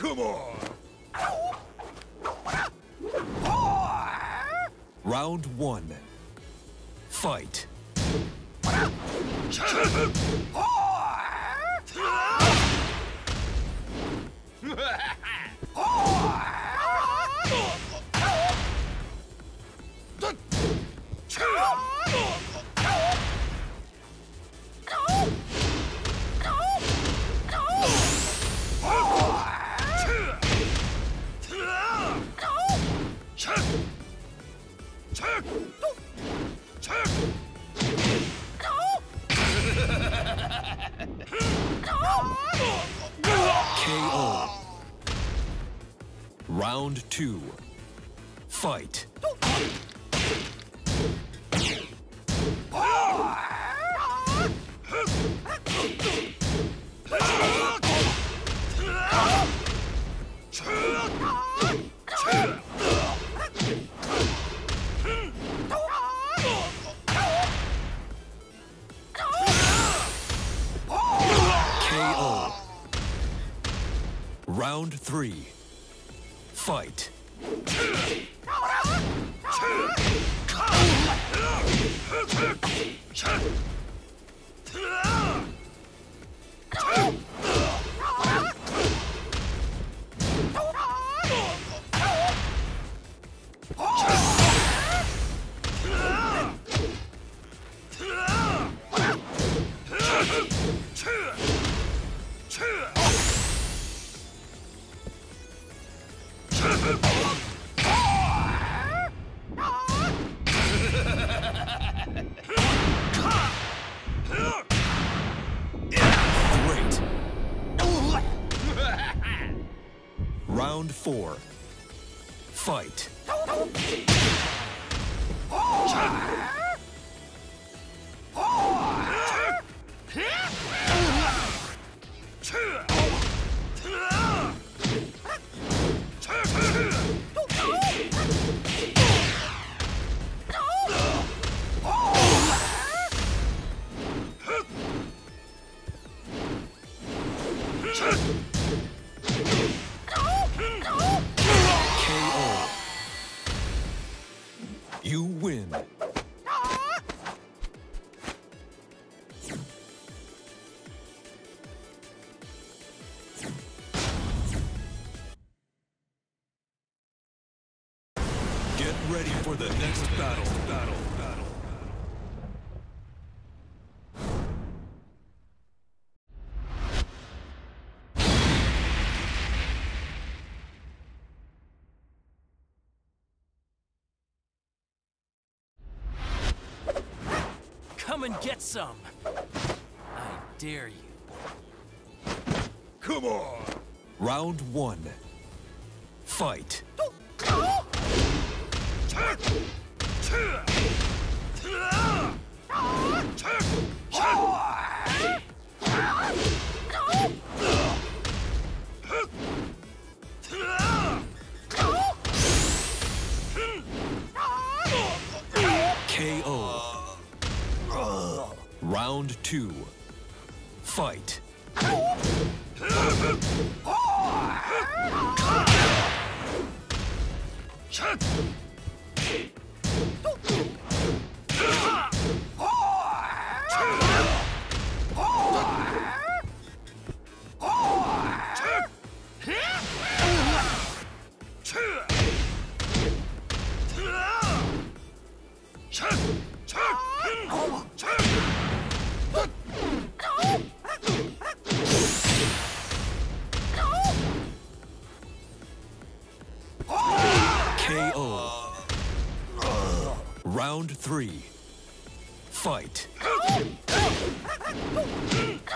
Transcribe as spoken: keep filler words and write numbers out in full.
Come on! Round one. Fight. K O. Round two. Fight. Round three. Fight. Great. Round four. Fight. K O. You win. Get ready for the next battle. Battle. Battle. Come and get some. I dare you. Come on! Round one. Fight. K O. Round two. Fight. K O. Round three. Fight.